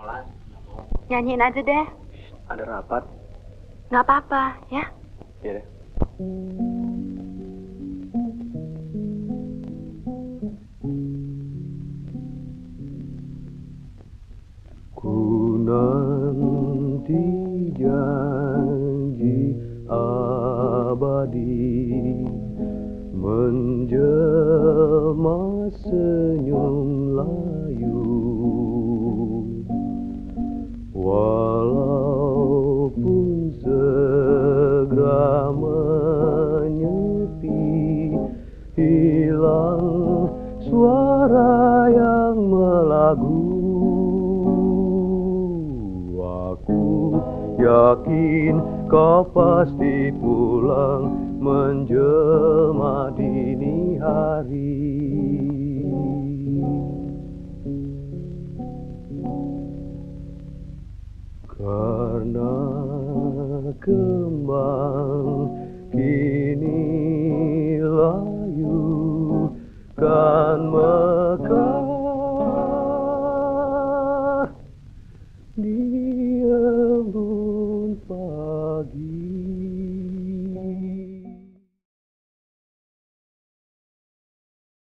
Nyanyiin aja deh. Ada rapat. Nggak apa-apa, ya. Iya deh. Ku nanti janji abadi menjelma senyum layu, walaupun segera menyepi, hilang suara yang melagu. Aku yakin kau pasti pulang menjelma dini hari. Karena kembang kini layu kan